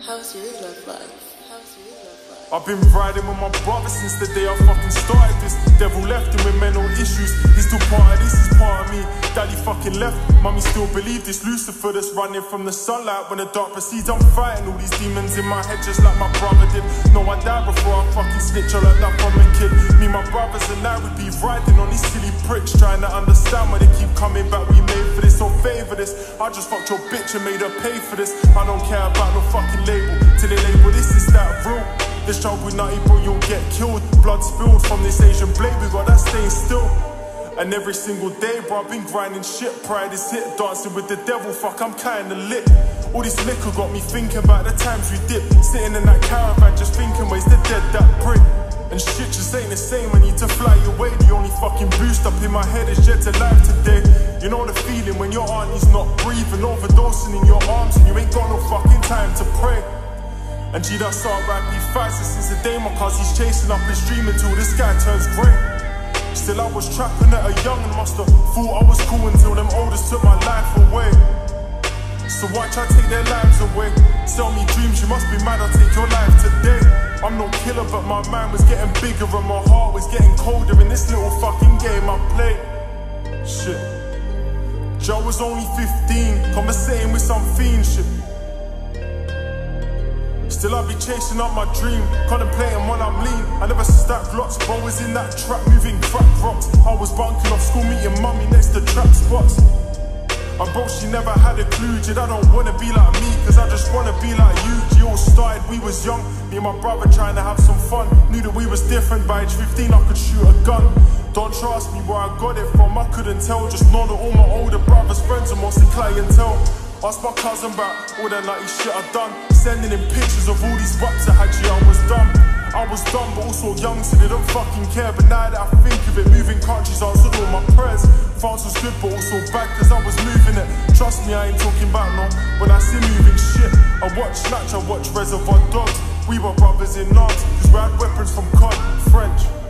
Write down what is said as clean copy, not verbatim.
How's your love life? I've been riding with my brother since the day I fucking started this. Devil left him with mental issues. He's still part of this, he's part of me. Daddy fucking left, mummy still believed this. Lucifer that's running from the sunlight. When the dark proceeds, I'm fighting all these demons in my head just like my brother did. No, I died before I fucking snitch. I learned that from a kid. Me, my brothers and I would be riding on these silly pricks, trying to understand why they keep coming back. We made for this, so favor this. I just fucked your bitch and made her pay for this. I don't care about no fucking label. Till they label this, is that real? This jungle nutty bro, you'll get killed. Blood spilled from this Asian blade, we got that stain still. And every single day, bro, I've been grinding shit. Pride is hit, dancing with the devil, fuck, I'm kinda lit. All this liquor got me thinking about the times we dipped. Sitting in that caravan, just thinking ways to dead that brick. And shit just ain't the same, I need to fly away. The only fucking boost up in my head is Jet's alive today. You know the feeling when your auntie's not breathing, overdosing in your arms, and you ain't got no fucking time to pray. And G, that's alright, be faster since the day my cuz he's chasing up his dream until the sky turns grey. Still I was trapping at a young and musta thought I was cool until them oldest took my life away. So watch I take their lives away. Sell me dreams, you must be mad I'll take your life today. I'm no killer but my mind was getting bigger and my heart was getting colder in this little fucking game I played. Shit. Joe was only 15, conversating with some fiend shit. Still I be chasing up my dream, contemplating when I'm lean. I never stacked lots, bro was in that trap moving crack rocks. I was bunking off school meeting mummy next to trap spots. And bro, she never had a clue, Jid, I don't wanna be like me, cause I just wanna be like you. G all started, we was young, me and my brother trying to have some fun. Knew that we was different, by age 15 I could shoot a gun. Don't trust me where I got it from, I couldn't tell. Just know that all my older brothers' friends are mostly clientele. Ask my cousin about all that nutty shit I done. Sending in pictures of all these raps I had, I was dumb. I was dumb but also young, so they don't fucking care. But now that I think of it, moving countries answered all my prayers. France was good but also bad cause I was moving it. Trust me, I ain't talking about no. When I see moving shit, I watch Snatch, I watch Reservoir Dogs. We were brothers in arms, cause we had weapons from COD, French.